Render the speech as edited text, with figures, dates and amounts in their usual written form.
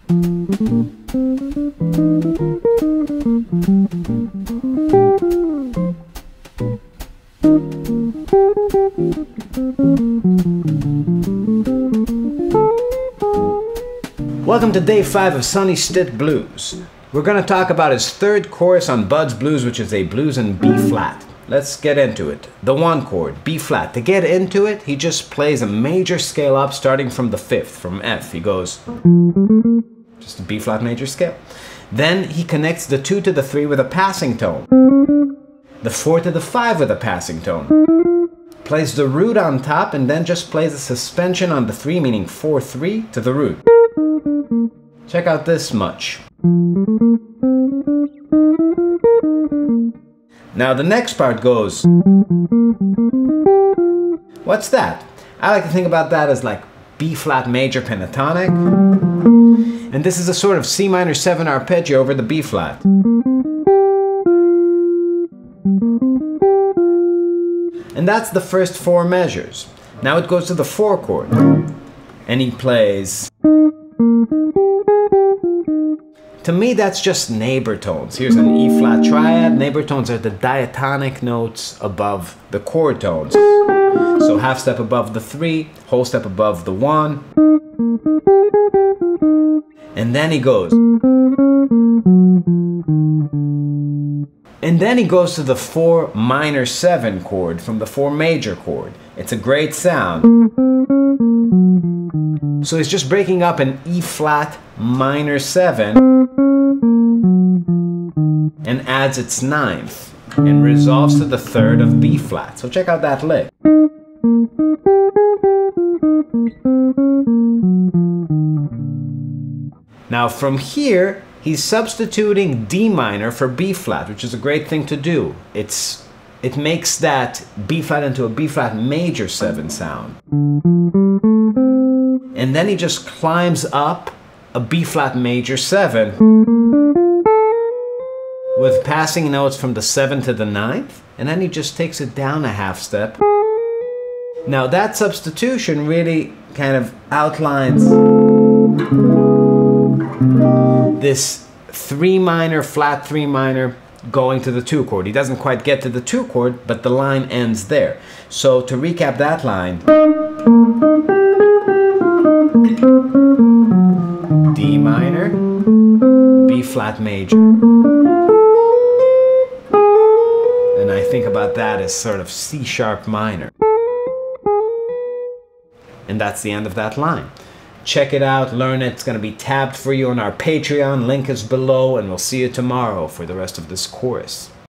Welcome to day 5 of Sonny Stitt Blues. We're going to talk about his third chorus on Bud's Blues, which is a blues in B flat. Let's get into it. The 1 chord, B flat. To get into it, he just plays a major scale up starting from the 5th, from F. He goes just a B flat major scale. Then he connects the 2 to the 3 with a passing tone. The 4 to the 5 with a passing tone. Plays the root on top and then just plays a suspension on the 3, meaning 4-3 to the root. Check out this much. Now the next part goes. What's that? I like to think about that as like B flat major pentatonic. And this is a sort of C minor 7 arpeggio over the B flat. And that's the first 4 measures. Now it goes to the 4 chord. And he plays. To me, that's just neighbor tones. Here's an E flat triad. Neighbor tones are the diatonic notes above the chord tones. So half step above the 3, whole step above the 1. And then he goes. And then he goes to the 4 minor 7 chord from the 4 major chord. It's a great sound. So he's just breaking up an E flat minor 7 and adds its 9th and resolves to the 3rd of B flat. So check out that lick. Now from here, he's substituting D minor for B flat, which is a great thing to do. It makes that B flat into a B flat major 7 sound. And then he just climbs up a B flat major 7 with passing notes from the 7th to the 9th, and then he just takes it down a half step. Now that substitution really kind of outlines this 3 minor, flat 3 minor going to the 2 chord. He doesn't quite get to the 2 chord, but the line ends there. So to recap that line, D minor, B flat major. And I think about that as sort of C sharp minor. And that's the end of that line. Check it out, learn it. It's going to be tabbed for you on our Patreon. Link is below, and we'll see you tomorrow for the rest of this chorus.